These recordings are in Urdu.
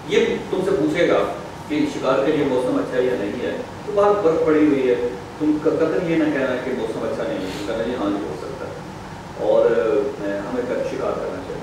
یہ تم سے پوچھے گا کہ شکار کے لیے موسم اچھا ہے یا نہیں ہے، تو بات برف پڑی ہوئی ہے، تم قطعاً یہ نہ کہنا کہ موسم اچھا نہیں ہے، کہنا جی ہاں نہیں ہو سکتا ہے اور ہمیں شکار کرنا چاہیے.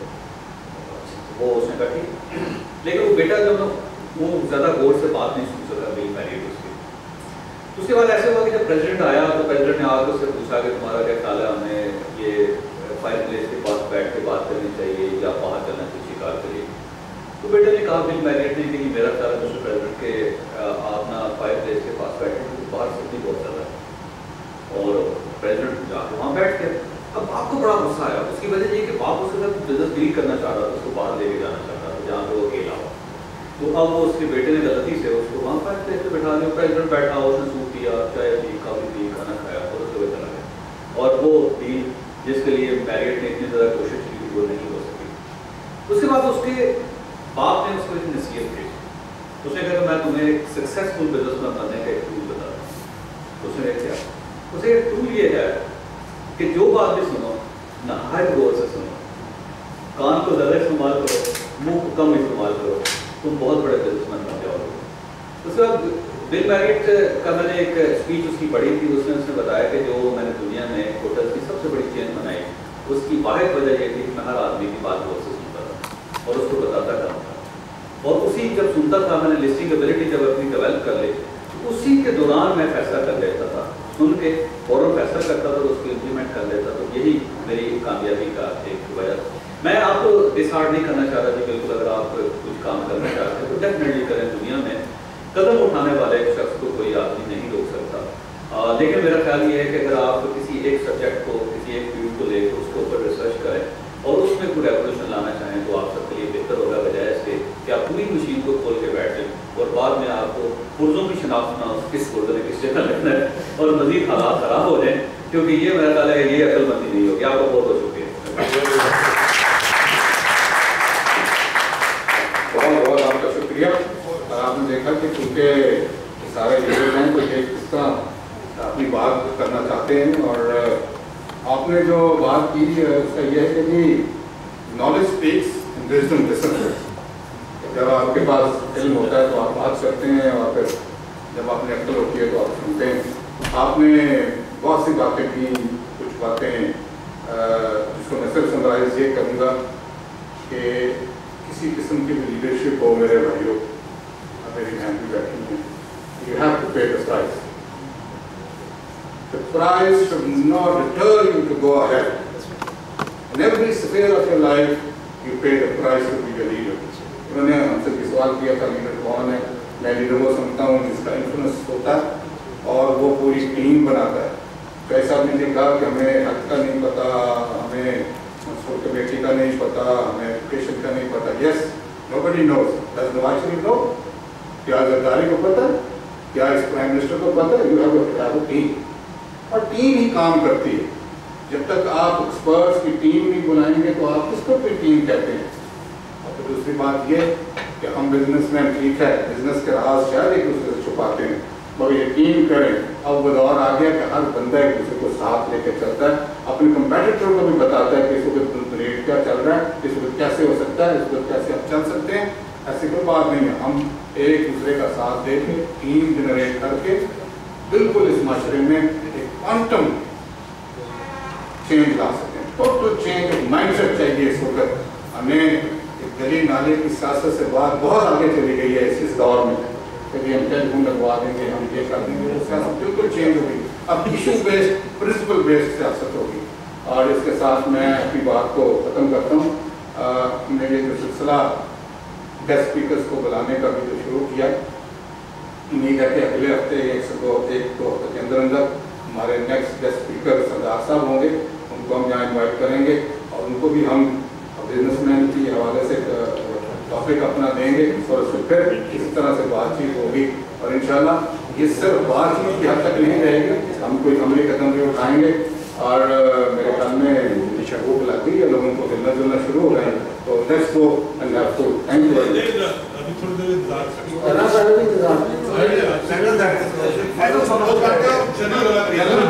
وہ اس نے کہا ٹھیک. لیکن وہ بیٹا جو وہ زیادہ غور سے بات نہیں سن سکا بل میریٹ اس کی. اس کے بعد ایسے ہوا کہ جب پریزیڈنٹ آیا تو پریزیڈنٹ نے آ کے اس سے پوچھا کہ تمہارا کیا خیال ہے، ہمیں یہ فائر پلیس کے پاس بیٹھ کے بات کرنی چاہیے یا باہر چلنا چاہیے شکار کے لیے. تو بیٹے نے کہا بل میریٹ نے کہ میرا خیال ہے مسٹر پریزیڈنٹ کہ آپ نا فائر پلیس کے پاس بیٹھے باہر سردی بہت زیادہ ہے. اور پریزیڈنٹ جا کے وہاں بیٹھ کے اب آپ کو بڑا غصہ آیا. اس کی وجہ یہ کہ باپ اس کے ساتھ بزنس ڈیل کرنا چاہ رہا تھا، اس کو باہر لے کے جانا چاہتا تھا جہاں پہ وہ اکیلا ہو. تو اب وہ اس کے بیٹے نے غلطی سے اس کو وہاں فائر پلیس پہ بٹھا دیا. پریزیڈنٹ بیٹھا، اس نے سوپ پیا، چائے پی، کافی پی، کھانا کھایا اور اس کے چلا گیا. اور وہ ڈیل جس کے لیے میریٹ نے اتنی زیادہ کوشش کی تھی وہ نہیں ہو سکی. اس کے بعد اس کے باپ نے اس کو ایک نصیحت کی. اس نے کہا کہ میں تمہیں ایک سکسیسفل بزنس مین بننے کا ایک ٹول بتا رہا ہوں. اس نے کیا؟ اسے ایک ٹول یہ ہے کہ جو بات بھی سنو نہایت غور سے سنو، کان کو زیادہ استعمال کرو، منہ کو کم استعمال کرو، تم بہت بڑے بزنس مین بن جاؤ گے. اس کے بعد بل میریٹ کا میں نے ایک اسپیچ اس کی پڑھی تھی. اس نے بتایا کہ جو میں نے دنیا میں ہوٹل کی سب سے بڑی چین بنائی اس کی واحد وجہ یہ تھی کہ میں ہر آدمی کی بات غور سے سنتا تھا اور اس کو بتاتا کرتا تھا. اور اسی جب سنتا تھا میں نے لسٹنگ ایبلٹی جب اپنی ڈیولپ کر لی اسی کے دوران میں فیصلہ کر لیتا تھا، سن کے فوراً فیصلہ کرتا تھا تو اس کو امپلیمنٹ کر لیتا. تو یہی میری کامیابی کا ایک وجہ. میں آپ کو ڈس ہارڈ نہیں کرنا چاہ رہا تھا. بالکل اگر آپ کچھ کام کرنا چاہتے ہیں تو ڈیفینیٹلی کریں. دنیا میں قدم اٹھانے والے شخص کو کوئی آدمی نہیں روک سکتا. لیکن میرا خیال یہ ہے کہ اگر آپ کسی ایک سبجیکٹ کو کسی ایک فیلڈ کو لے کے اس کے اوپر ریسرچ کریں اور اس میں کوئی ریولیوشن لانا چاہیں تو آپ سب کے لیے بہتر ہوگا بجائے اس کے کہ آپ پوری مشین کو کھول کے بیٹھ جائیں اور بعد میں آپ کو پرزوں کی شناخت نہ کس پرزے نے کس جگہ لگنا ہے اور مزید حالات خراب ہو جائیں. کیونکہ یہ میرا خیال ہے یہ عقل مندی نہیں ہوگی. آپ کا بہت بہت شکریہ. بہت بہت آپ کا شکریہ. اور آپ نے دیکھا کہ چونکہ سارے لیڈر ہیں تو یہ کس طرح اپنی بات کرنا چاہتے ہیں اور آپ نے جو بات کی اس کا یہ ہے کہ جی knowledge speaks and wisdom listens. جب آپ کے پاس علم ہوتا ہے تو آپ بات کرتے ہیں اور پھر جب آپ نے عقل ہوتی ہے تو آپ سنتے ہیں. آپ نے بہت سی باتیں کی. کچھ باتیں جس کو میں صرف سمرائز یہ کروں گا کہ کسی قسم کی بھی لیڈرشپ ہو میرے بھائیوں، میری بہن بھی بیٹھی ہیں، you have to pay the price. The price should not deter you to go ahead. In every sphere of your life, you pay the price to be a leader. انہوں نے ہم سے بھی سوال کیا تھا لیڈر کون ہے. میں لیڈر کو سمجھتا ہوں جس کا انفلوئنس ہوتا ہے اور وہ پوری ٹیم بناتا ہے. تو ایسا آپ نے کہا کہ ہمیں حق کا نہیں پتا، ہمیں منصور کے بیٹی کا نہیں پتا، ہمیں ایجوکیشن کا نہیں پتا. یس، nobody knows. Does the actually know? کیا زرداری کو پتا ہے؟ کیا اس پرائم منسٹر کو پتا ہے؟ You have to have a team. اور ٹیم ہی کام کرتی ہے. جب تک آپ ایکسپرٹس کی ٹیم نہیں بنائیں گے تو آپ کس کو پھر ٹیم کہتے ہیں؟ اور پھر دوسری بات یہ کہ ہم بزنس مین ٹھیک ہے، بزنس کے راز شاید ایک دوسرے سے چھپاتے ہیں، مگر یقین کریں اب وہ دور آ گیا کہ ہر بندہ ایک دوسرے کو ساتھ لے کے چلتا ہے، اپنے کمپیٹیٹر کو بھی بتاتا ہے کہ اس وقت ریٹ کیا چل رہا ہے، اس وقت کیسے ہو سکتا ہے، اس وقت کیسے آپ چل سکتے ہیں. ایسی کوئی بات نہیں ہے. ہم ایک دوسرے کا ساتھ دے کے ٹیم جنریٹ کر کے بالکل اس معاشرے میں ایک کوانٹم چینج لا سکتے ہیں. Total change of mindset چاہیے اس وقت. ہمیں ایک گلی نالے کی سیاست سے بات بہت آگے چلی گئی ہے اس دور میں کہ ہم ٹیلی فون لگوا دیں گے، ہم یہ کر دیں گے. وہ سیاست بالکل چینج ہوگی. اب ایشو بیسڈ پرنسپل بیسڈ سیاست ہوگی. اور اس کے ساتھ میں اپنی بات کو ختم کرتا ہوں. میں یہ جو سلسلہ گیسٹ اسپیکرس کو بلانے کا بھی جو شروع کیا، امید ہے کہ اگلے ہفتے ایک دو ہفتے کے اندر ہمارے نیکسٹ گیسٹ اسپیکر سردار صاحب ہوں گے. ان کو ہم یہاں انوائٹ کریں گے اور ان کو بھی ہم بزنس مین کے حوالے سے ٹاپک اپنا دیں گے اور اس پھر اس طرح سے بات چیت ہوگی. اور انشاءاللہ یہ صرف بات چیت کی حد تک نہیں رہے گی، ہم کوئی عملی قدم بھی اٹھائیں گے. اور میرے خیال میں بھوک لگ گئی ہے، لوگوں کو ملنا جلنا شروع ہو گئے ہیں. تو let's go and have food. Thank you very much.